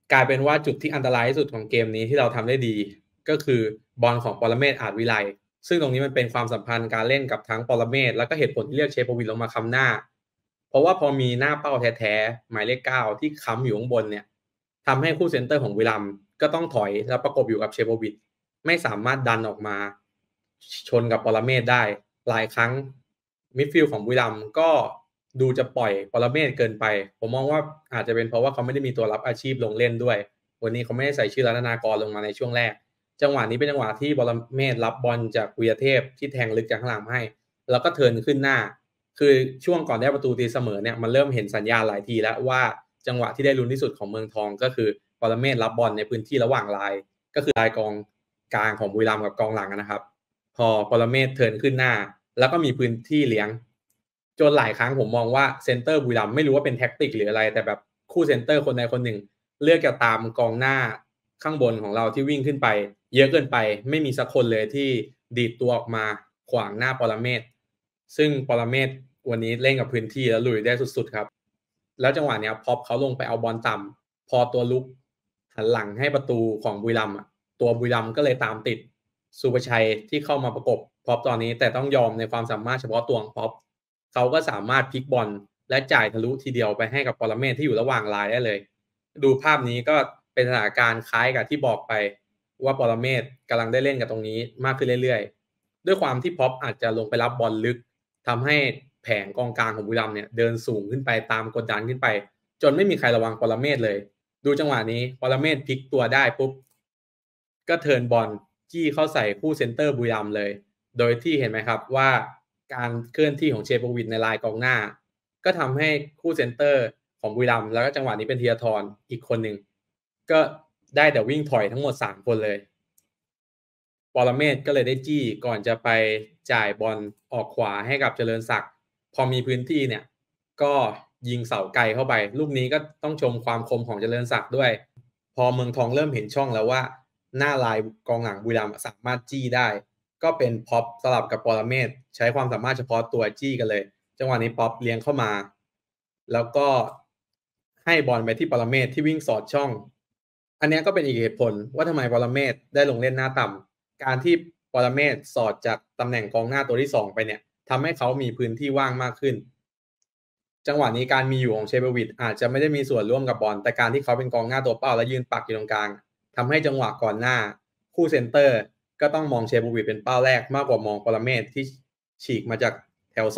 กลายเป็นว่าจุดที่อันตรายที่สุดของเกมนี้ที่เราทำได้ดีก็คือบอลของปรเมศอาจวิไลซึ่งตรงนี้มันเป็นความสัมพันธ์การเล่นกับทั้งปรเมศแล้วก็เหตุผลที่เลือกเชโปวิชลงมาค้ำหน้าเพราะว่าพอมีหน้าเป้าแท้ๆหมายเลข9ที่ค้ำอยู่ข้างบนเนี่ยทำให้คู่เซนเตอร์ของบุรีรัมย์ก็ต้องถอยแล้วประกบอยู่กับเชโปวิชไม่สามารถดันออกมาชนกับปรเมศได้หลายครั้งมิดฟิลด์ของบุรีรัมย์ก็ดูจะปล่อยปรเมศเกินไปผมมองว่าอาจจะเป็นเพราะว่าเขาไม่ได้มีตัวรับอาชีพลงเล่นด้วยวันนี้เขาไม่ได้ใส่ชื่อรัตนากรลงมาในช่วงแรกจังหวะนี้เป็นจังหวะที่ปรเมศรับบอลจากวีรเทพที่แทงลึกจากข้างหลังให้แล้วก็เทิร์นขึ้นหน้าคือช่วงก่อนได้ประตูตีเสมอเนี่ยมันเริ่มเห็นสัญญาณหลายทีแล้วว่าจังหวะที่ได้ลุ้นที่สุดของเมืองทองก็คือปรเมศรับบอลในพื้นที่ระหว่างลายก็คือลายกองกลางของบุรีรัมย์กับกองหลังนะครับพอปรเมศเทิร์นขึ้นหน้าแล้วก็มีพื้นที่เลี้ยงจนหลายครั้งผมมองว่าเซนเตอร์บุรีรัมย์ไม่รู้ว่าเป็นแท็กติกหรืออะไรแต่แบบคู่เซนเตอร์คนใดคนหนึ่งเลือกจะตามกองหน้าข้างบนของเราที่วิ่งขึ้นไปเยอะเกินไปไม่มีสักคนเลยที่ดีดตัวออกมาขวางหน้าปรเมศซึ่งปรเมศวันนี้เล่นกับพื้นที่แล้วลุยได้สุดๆครับแล้วจังหวะเนี้ยพอเขาลงไปเอาบอลต่ำพอตัวลุกหันหลังให้ประตูของบุรีรัมย์ตัวบุรีรัมย์ก็เลยตามติดสุภชัยที่เข้ามาประกบพร็อพตอนนี้แต่ต้องยอมในความสามารถเฉพาะตัวของพร็อพเขาก็สามารถพลิกบอลและจ่ายทะลุทีเดียวไปให้กับปรเมศที่อยู่ระหว่างลายได้เลยดูภาพนี้ก็เป็นสถานการณ์คล้ายกับที่บอกไปว่าปรเมศกำลังได้เล่นกับตรงนี้มากขึ้นเรื่อยๆด้วยความที่พร็อพอาจจะลงไปรับบอลลึกทำให้แผงกองกลางของบุรีรัมย์เนี่ยเดินสูงขึ้นไปตามกดดันขึ้นไปจนไม่มีใครระวังปรเมศเลยดูจังหวะนี้ปรเมศพลิกตัวได้ปุ๊บก็เทิร์นบอลจี้เข้าใส่คู่เซนเตอร์บุรีรัมย์เลยโดยที่เห็นไหมครับว่าการเคลื่อนที่ของเชโปวิชในลายกองหน้าก็ทำให้คู่เซนเตอร์ของบุรีรัมย์แล้วก็จังหวะนี้เป็นธีรทรอีกคนหนึ่งก็ได้แต่วิ่งถอยทั้งหมด3คนเลยปรเมศก็เลยได้จี้ก่อนจะไปจ่ายบอลออกขวาให้กับเจริญศักดิ์พอมีพื้นที่เนี่ยก็ยิงเสาไกลเข้าไปลูกนี้ก็ต้องชมความคมของเจริญศักดิ์ด้วยพอเมืองทองเริ่มเห็นช่องแล้วว่าหน้าลายกองหลังบุรีรัมย์สามารถจี้ได้ก็เป็นพ็อปสลับกับปรเมศใช้ความสามารถเฉพาะตัวจี้กันเลยจังหวะนี้ป๊อปเลี้ยงเข้ามาแล้วก็ให้บอลไปที่ปรเมศที่วิ่งสอดช่องอันนี้ก็เป็นอีกเหตุผลว่าทำไมปรเมศได้ลงเล่นหน้าต่ำการที่ปรเมศสอดจากตำแหน่งกองหน้าตัวที่2ไปเนี่ยทำให้เขามีพื้นที่ว่างมากขึ้นจังหวะนี้การมีอยู่ของเชเบวิชอาจจะไม่ได้มีส่วนร่วมกับบอลแต่การที่เขาเป็นกองหน้าตัวเป้าและยืนปักอยู่ตรงกลางทำให้จังหวะก่อนหน้าคู่เซนเตอร์ก็ต้องมองเชเบวิชเป็นเป้าแรกมากกว่ามองปรเมศที่ฉีกมาจากแถว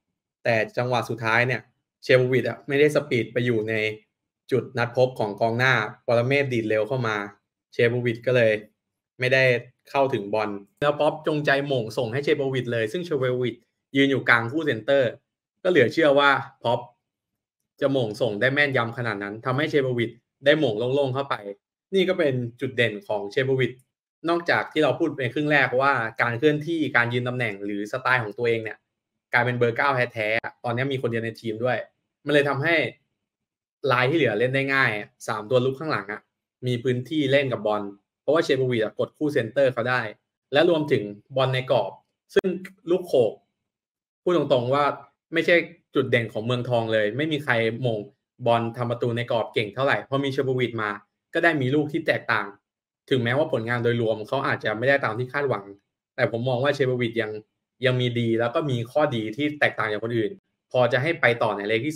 2แต่จังหวะสุดท้ายเนี่ยเชเบวิชไม่ได้สปีดไปอยู่ในจุดนัดพบของกองหน้าปรเมศดีดเร็วเข้ามาเชโบวิชก็เลยไม่ได้เข้าถึงบอลแล้วป๊อปจงใจหม่งส่งให้เชโบวิชเลยซึ่งเชโบวิชยืนอยู่กลางคู่เซนเตอร์ก็เหลือเชื่อว่าป๊อปจะหม่งส่งได้แม่นยำขนาดนั้นทำให้เชโบวิชได้หม่งโล่งๆเข้าไปนี่ก็เป็นจุดเด่นของเชโบวิชนอกจากที่เราพูดในครึ่งแรกว่าการเคลื่อนที่การยืนตำแหน่งหรือสไตล์ของตัวเองเนี่ยกลายเป็นเบอร์9แท้ๆตอนนี้มีคนเดียวในทีมด้วยมันเลยทำให้ลายที่เหลือเล่นได้ง่าย3ตัวลุกข้างหลังมีพื้นที่เล่นกับบอลเพราะว่าเชโบวิชกดคู่เซนเตอร์เขาได้และรวมถึงบอลในกรอบซึ่งลูกโขกพูดตรงๆว่าไม่ใช่จุดเด่นของเมืองทองเลยไม่มีใครมงบอลทำประตูในกรอบเก่งเท่าไหร่พอมีเชโบวิชมาก็ได้มีลูกที่แตกต่างถึงแม้ว่าผลงานโดยรวมเขาอาจจะไม่ได้ตามที่คาดหวังแต่ผมมองว่าเชโบวิชยังมีดีแล้วก็มีข้อดีที่แตกต่างจากคนอื่นพอจะให้ไปต่อในเลขที่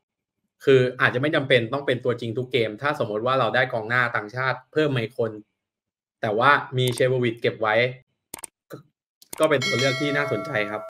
2คืออาจจะไม่จำเป็นต้องเป็นตัวจริงทุกเกมถ้าสมมติว่าเราได้กองหน้าต่างชาติเพิ่มมาอีกคนแต่ว่ามีเชโบวิชเก็บไว้ก็เป็นตัวเลือกที่น่าสนใจครับ